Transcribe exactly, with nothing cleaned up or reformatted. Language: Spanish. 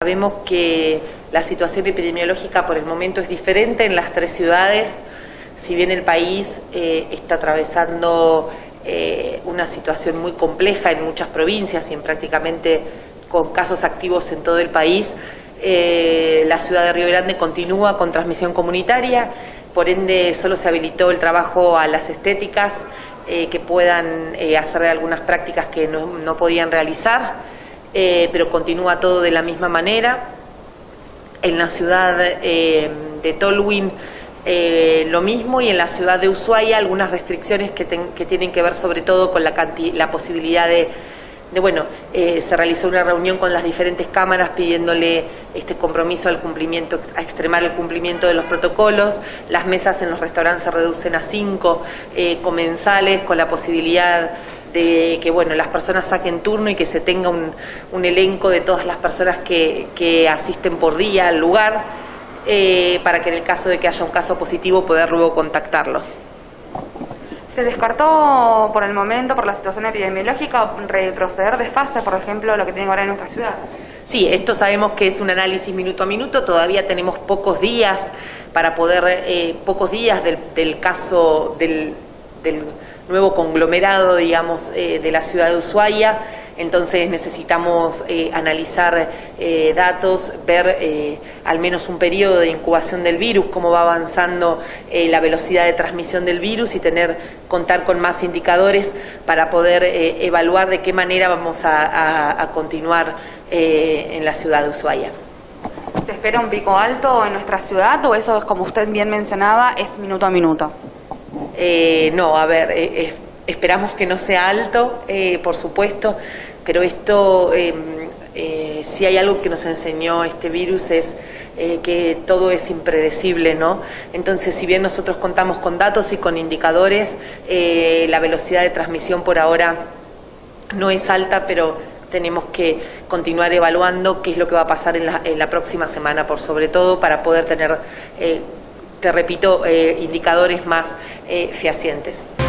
Sabemos que la situación epidemiológica por el momento es diferente en las tres ciudades, si bien el país eh, está atravesando eh, una situación muy compleja en muchas provincias y en prácticamente con casos activos en todo el país, eh, la ciudad de Río Grande continúa con transmisión comunitaria, por ende solo se habilitó el trabajo a las estéticas eh, que puedan eh, hacer algunas prácticas que no, no podían realizar. Eh, pero continúa todo de la misma manera. En la ciudad eh, de Tolwyn eh, lo mismo, y en la ciudad de Ushuaia algunas restricciones que, ten, que tienen que ver sobre todo con la, la posibilidad de, de bueno, eh, se realizó una reunión con las diferentes cámaras pidiéndole este compromiso al cumplimiento, a extremar el cumplimiento de los protocolos. Las mesas en los restaurantes se reducen a cinco eh, comensales, con la posibilidad de que bueno, las personas saquen turno y que se tenga un, un elenco de todas las personas que, que asisten por día al lugar, eh, para que en el caso de que haya un caso positivo poder luego contactarlos. ¿Se descartó por el momento, por la situación epidemiológica, retroceder de fase, por ejemplo, lo que tiene ahora en nuestra ciudad? Sí, esto sabemos que es un análisis minuto a minuto, todavía tenemos pocos días para poder, eh, pocos días del, del caso del, del nuevo conglomerado, digamos, eh, de la ciudad de Ushuaia. Entonces necesitamos eh, analizar eh, datos, ver eh, al menos un periodo de incubación del virus, cómo va avanzando eh, la velocidad de transmisión del virus, y tener contar con más indicadores para poder eh, evaluar de qué manera vamos a, a, a continuar eh, en la ciudad de Ushuaia. ¿Se espera un pico alto en nuestra ciudad o eso, como usted bien mencionaba, es minuto a minuto? Eh, no, a ver, eh, eh, esperamos que no sea alto, eh, por supuesto, pero esto, eh, eh, si hay algo que nos enseñó este virus es eh, que todo es impredecible, ¿no? Entonces, si bien nosotros contamos con datos y con indicadores, eh, la velocidad de transmisión por ahora no es alta, pero tenemos que continuar evaluando qué es lo que va a pasar en la, en la próxima semana, por sobre todo, para poder tener, eh, te repito, eh, indicadores más eh, fehacientes.